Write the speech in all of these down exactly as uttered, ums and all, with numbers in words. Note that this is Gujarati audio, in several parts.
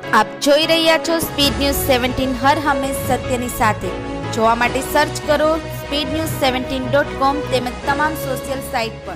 આપ જોઈ રહ્યા છો સ્પીડ ન્યૂઝ સેવન્ટીન, હર હંમેશ સત્યની સાથે। જોવા માટે સર્ચ કરો speed news seventeen dot com તેમજ તમામ સોશિયલ સાઇટ પર।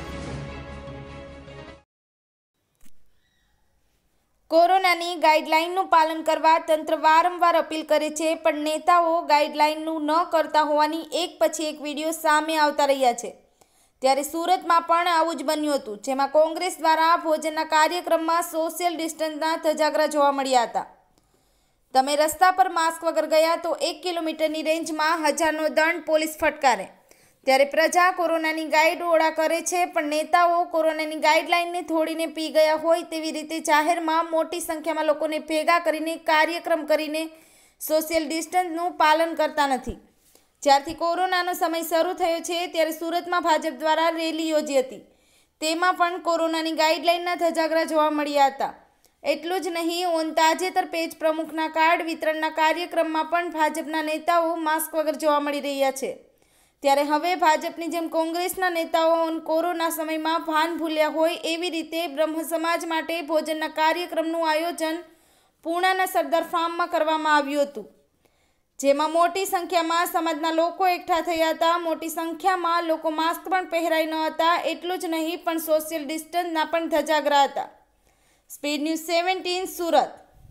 કોરોનાની ગાઈડલાઇનનું પાલન કરવા તંત્ર વારંવાર અપીલ કરે છે, પણ નેતાઓ ગાઈડલાઇનનું ન કરતા હોવાની એક પછી એક વિડીયો સામે આવતા રહ્યા છે। ત્યારે સુરતમાં પણ આવું જ બન્યું હતું, જેમાં કોંગ્રેસ દ્વારા ભોજનના કાર્યક્રમમાં સોશિયલ ડિસ્ટન્સના ધજાગરા જોવા મળ્યા હતા। તમે રસ્તા પર માસ્ક વગર ગયા તો એક કિલોમીટરની રેન્જમાં હજારનો દંડ પોલીસ ફટકારે। ત્યારે પ્રજા કોરોનાની ગાઈડોળા કરે છે, પણ નેતાઓ કોરોનાની ગાઈડલાઇનને થોડીને પી ગયા હોય તેવી રીતે જાહેરમાં મોટી સંખ્યામાં લોકોને ભેગા કરીને કાર્યક્રમ કરીને સોશિયલ ડિસ્ટન્સનું પાલન કરતા નથી। જ્યારથી કોરોનાનો સમય શરૂ થયો છે ત્યારે સુરતમાં ભાજપ દ્વારા રેલી યોજી હતી, તેમાં પણ કોરોનાની ગાઈડલાઇનના ધજાગરા જોવા મળ્યા હતા। એટલું જ નહીં, ઓન તાજેતર પેજ પ્રમુખના કાર્ડ વિતરણના કાર્યક્રમમાં પણ ભાજપના નેતાઓ માસ્ક વગર જોવા મળી રહ્યા છે। ત્યારે હવે ભાજપની જેમ કોંગ્રેસના નેતાઓ કોરોના સમયમાં ભાન ભૂલ્યા હોય એવી રીતે બ્રહ્મ સમાજ માટે ભોજનના કાર્યક્રમનું આયોજન પૂણાના સરદાર ફાર્મમાં કરવામાં આવ્યું હતું, જેમાં મોટી સંખ્યામાં સમાજના લોકો એકઠા થયા હતા। મોટી સંખ્યામાં લોકો માસ્ક પણ પહેરાઈ ન હતા। એટલું જ નહીં, પણ સોશિયલ ડિસ્ટન્સના પણ ધજાગરા હતા। Speed news seventeen, Surat.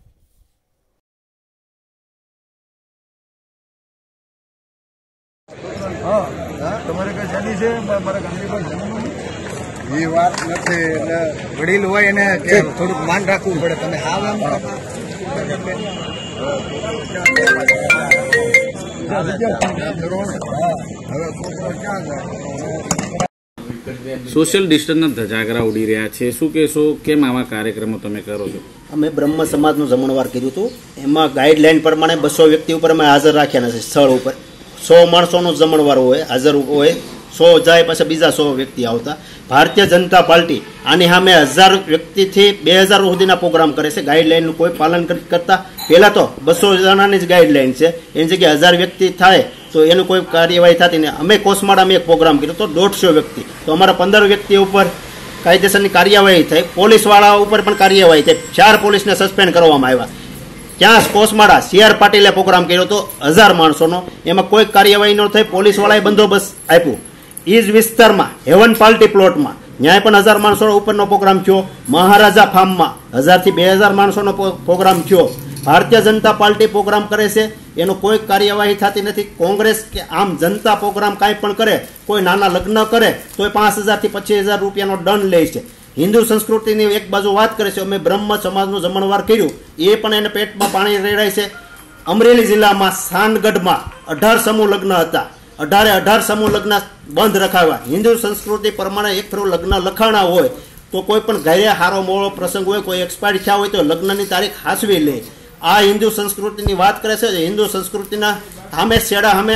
તમારે કઈ જાણી છે મારા ગામની એ વાત નથી, એટલે વડીલ હોય એને થોડુંક માન રાખવું પડે। તમે હાવ એમ સોશિયલ ડિસ્ટન્સના ધજાગરા ઉડી રહ્યા છે, શું કહેશો? કેમ આવા કાર્યક્રમો તમે કરો છો? અમે બ્રહ્મ સમાજનું જમણવાર કર્યું હતું, એમાં ગાઈડલાઈન પ્રમાણે બસો વ્યક્તિ ઉપર અમે હાજર રાખ્યા નથી। સ્થળ ઉપર સો માણસોનું જમણવાર હોય, હાજર હોય, સો જાય પછી બીજા સો વ્યક્તિ આવતા। ભારતીય જનતા પાર્ટી આની સામે હજાર વ્યક્તિથી બે હજાર સુધીના પ્રોગ્રામ કરે છે, ગાઈડલાઈનનું કોઈ પાલન કરતા। પહેલાં તો બસો જણાની જ ગાઈડલાઈન છે, એની જગ્યાએ હજાર વ્યક્તિ થાય તો એનું કોઈ કાર્યવાહી થતી નહીં। અમે કોસમાળામાં એક પ્રોગ્રામ કર્યો તો દોઢસો વ્યક્તિ, તો અમારા પંદર વ્યક્તિ ઉપર કાયદેસરની કાર્યવાહી થઈ, પોલીસવાળા ઉપર પણ કાર્યવાહી થઈ, ચાર પોલીસને સસ્પેન્ડ કરવામાં આવ્યા। ત્યાં કોસમાળા સી આર પાટીલે પ્રોગ્રામ કર્યો તો હજાર માણસોનો, એમાં કોઈ કાર્યવાહી ન થઈ, પોલીસવાળાએ બંદોબસ્ત આપ્યું। એ જ વિસ્તારમાં હેવન પાર્ટી પ્લોટમાં ન્યાય પણ હજાર માણસો ઉપરનો પ્રોગ્રામ થયો। મહારાજા ફાર્મમાં હજારથી બે હજાર માણસોનો પ્રોગ્રામ થયો। ભારતીય જનતા પાર્ટી પ્રોગ્રામ કરે છે, એનો કોઈ કાર્યવાહી થતી નથી। કોંગ્રેસ કે આમ જનતા પ્રોગ્રામ કાંઈ પણ કરે, કોઈ નાના લગ્ન કરે તો પાંચ હજારથી પચીસ હજાર રૂપિયાનો દંડ લે છે। હિન્દુ સંસ્કૃતિની એક બાજુ વાત કરે છે, અમે બ્રહ્મ સમાજનું જમણવાર કર્યું, એ પણ એને પેટમાં પાણી રેડાય છે। અમરેલી જિલ્લામાં સાનગઢમાં અઢાર સમૂહ લગ્ન હતા, અઢારે અઢાર સમૂહ લગ્ન બંધ રખાવ્યા। હિન્દુ સંસ્કૃતિ પ્રમાણે એક ફેરો લગ્ન લખાણા હોય તો કોઈ પણ ઘરે હારો મોળો પ્રસંગ હોય, કોઈ એક્સપાયર થયા હોય તો લગ્નની તારીખ હાંસવી લે। આ હિન્દુ સંસ્કૃતિની વાત કરે છે। હિન્દુ સંસ્કૃતિના સામે શેડા સામે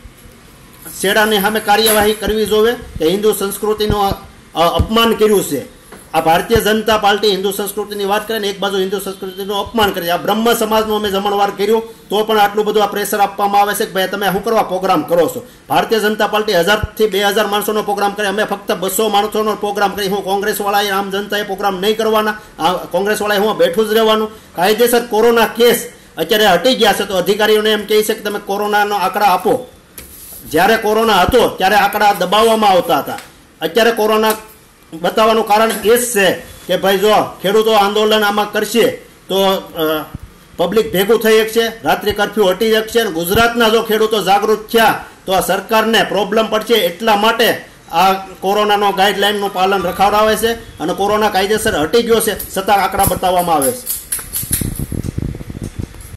શેડાની સામે કાર્યવાહી કરવી જોવે કે હિન્દુ સંસ્કૃતિનું અપમાન કર્યું છે। આ ભારતીય જનતા પાર્ટી હિન્દુ સંસ્કૃતિની વાત કરે ને એક બાજુ હિન્દુ સંસ્કૃતિનું અપમાન કરે છે। આ બ્રહ્મ સમાજનું અમે જમણવાર કર્યું તો પણ આટલું બધું આ પ્રેશર આપવામાં આવે છે કે ભાઈ તમે શું કરવા પ્રોગ્રામ કરો છો? ભારતીય જનતા પાર્ટી હજારથી બે હજાર માણસોનો પ્રોગ્રામ કરે, અમે ફક્ત બસો માણસોનો પ્રોગ્રામ કરી। હું કોંગ્રેસવાળાએ આમ જનતાએ પ્રોગ્રામ નહીં કરવાના, કોંગ્રેસવાળાએ હું બેઠું જ રહેવાનું। કાયદેસર કોરોના કેસ અત્યારે હટી ગયા છે તો અધિકારીઓને એમ કહે છે કે તમે કોરોનાનો આંકડા આપો। જ્યારે કોરોના હતો ત્યારે આંકડા દબાવવામાં આવતા હતા, અત્યારે કોરોના બતાવવાનું કારણ એ જ છે કે ભાઈ જો ખેડૂતો આંદોલન આમાં કરશે તો પબ્લિક ભેગું થઈ શકશે, રાત્રિ કર્ફ્યુ હટી શકશે, અને ગુજરાતના જો ખેડૂતો જાગૃત થયા તો આ સરકારને પ્રોબ્લેમ પડશે। એટલા માટે આ કોરોનાનો ગાઈડલાઇનનું પાલન રખાવડાવે છે, અને કોરોના કાયદેસર હટી ગયો છે છતાં આંકડા બતાવવામાં આવે છે।